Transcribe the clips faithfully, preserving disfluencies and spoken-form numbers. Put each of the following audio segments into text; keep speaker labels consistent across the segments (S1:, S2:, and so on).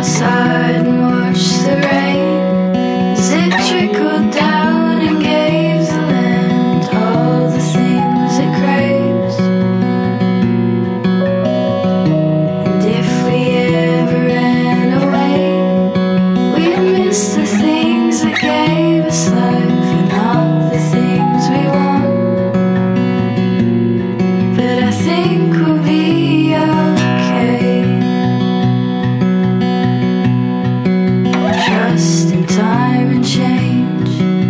S1: outside and watched the rain as it trickled down and gave the land all the things it craves. And if we ever ran away, we'd miss the things that gave us life and all the things we want. But I think we'll be okay. Trust in time and change.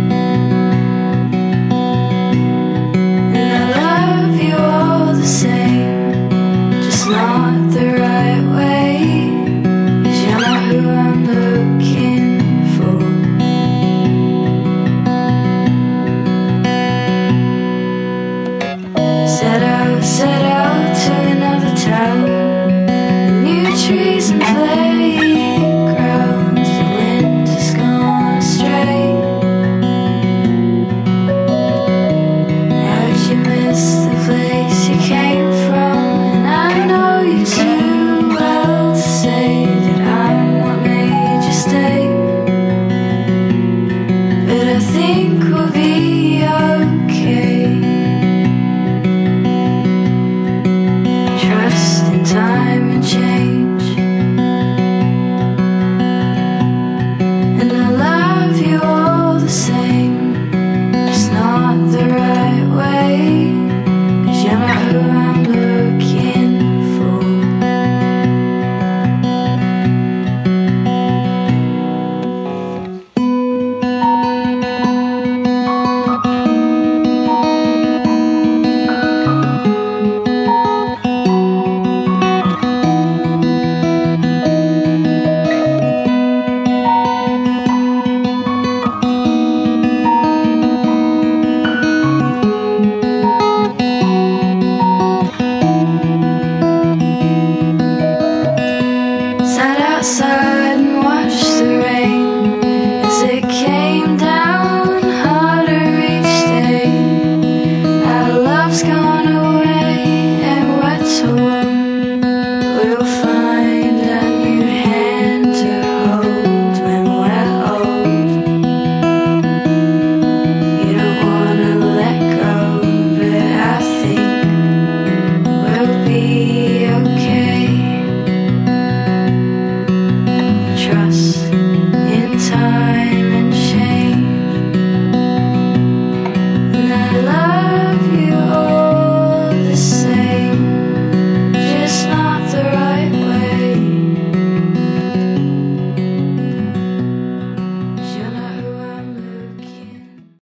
S1: And I love you all the same, just not the right way. 'Cause you're not who I'm looking for. Set out, set out to another town, the new trees and playgrounds. The wind has gone astray. How'd you miss the place you came from? And I know you too well to say that I'm what made you stay. But I think we'll be okay. Trust in time and change. And I love you all the same, just not the right way. 'Cause you're not who I'm looking for. Sat outside